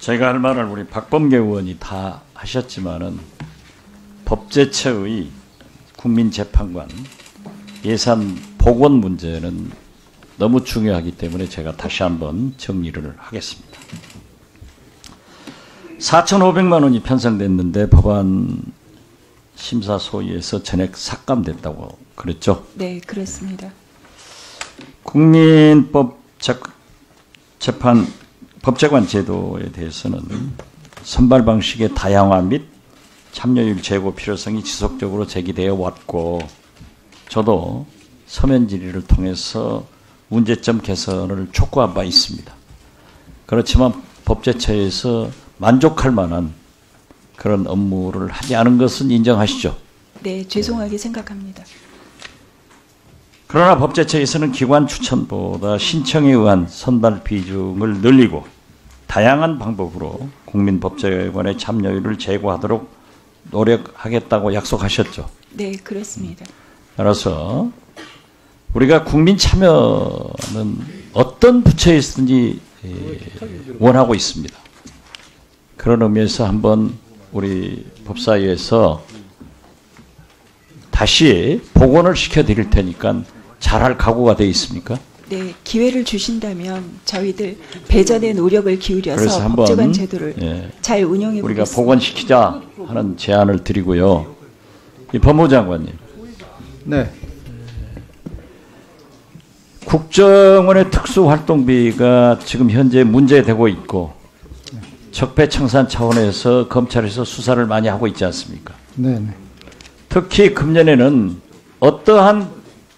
제가 할 말을 우리 박범계 의원이 다 하셨지만은 법제처의 국민재판관 예산 복원 문제는 너무 중요하기 때문에 제가 다시 한번 정리를 하겠습니다. 4,500만 원이 편성됐는데 법안 심사 소위에서 전액 삭감됐다고 그랬죠? 네, 그렇습니다. 법제관 제도에 대해서는 선발 방식의 다양화 및 참여율 제고 필요성이 지속적으로 제기되어 왔고 저도 서면 질의를 통해서 문제점 개선을 촉구한 바 있습니다. 그렇지만 법제처에서 만족할 만한 그런 업무를 하지 않은 것은 인정하시죠? 네, 죄송하게 생각합니다. 그러나 법제처에서는 기관 추천보다 신청에 의한 선발 비중을 늘리고 다양한 방법으로 국민법제관의 참여율을 제고하도록 노력하겠다고 약속하셨죠. 네, 그렇습니다. 따라서 우리가 국민 참여는 어떤 부처에서든지 원하고 있습니다. 그런 의미에서 한번 우리 법사위에서 다시 복원을 시켜드릴 테니까 잘할 각오가 되어 있습니까? 네, 기회를 주신다면 저희들 배전의 노력을 그래서 기울여서 한번, 법제관 제도를 잘 운영해 우리가 보겠습니다. 복원시키자 하는 제안을 드리고요. 이 법무장관님. 네. 국정원의 특수활동비가 지금 현재 문제되고 있고 적폐청산 차원에서 검찰에서 수사를 많이 하고 있지 않습니까? 네. 특히 금년에는 어떠한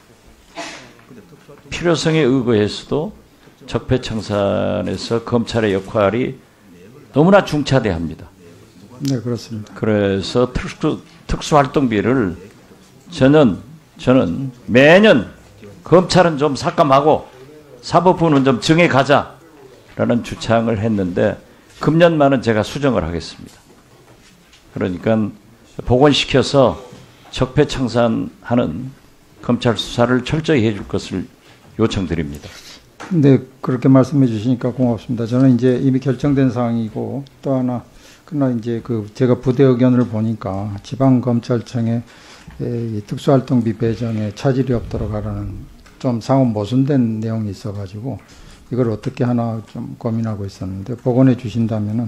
필요성에 의거해서도 적폐청산에서 검찰의 역할이 너무나 중차대합니다. 네, 그렇습니다. 그래서 특수활동비를 저는 매년 검찰은 좀 삭감하고 사법부는 좀 정해가자라는 주창을 했는데 금년만은 제가 수정을 하겠습니다. 그러니까 복원시켜서 적폐청산하는 검찰 수사를 철저히 해줄 것을 요청드립니다. 네, 그렇게 말씀해 주시니까 고맙습니다. 저는 이제 이미 결정된 사항이고 또 하나 그러나 이제 제가 부대 의견을 보니까 지방검찰청에 특수활동비 배정에 차질이 없도록 하라는 좀 상호 모순된 내용이 있어가지고 이걸 어떻게 하나 좀 고민하고 있었는데 복원해 주신다면은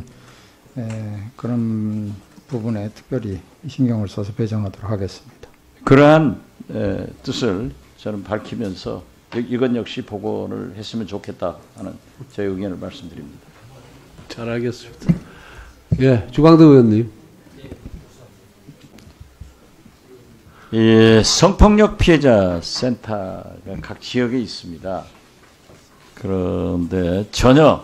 그런 부분에 특별히 신경을 써서 배정하도록 하겠습니다. 그러한 뜻을 저는 밝히면서 이건 역시 복원을 했으면 좋겠다 하는 제 의견을 말씀드립니다. 잘 알겠습니다. 예, 주광덕 의원님. 예, 성폭력 피해자 센터가 각 지역에 있습니다. 그런데 전혀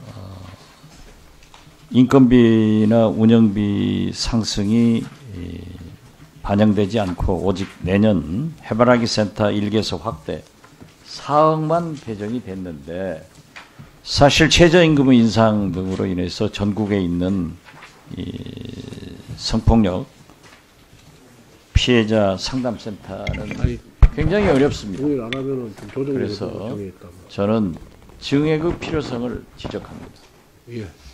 인건비나 운영비 상승이 반영되지 않고 오직 내년 해바라기 센터 1개소 확대 4억만 배정이 됐는데 사실 최저임금 인상 등으로 인해서 전국에 있는 이 성폭력 피해자 상담센터는 굉장히 어렵습니다. 그래서 저는 증액의 필요성을 지적합니다. 예.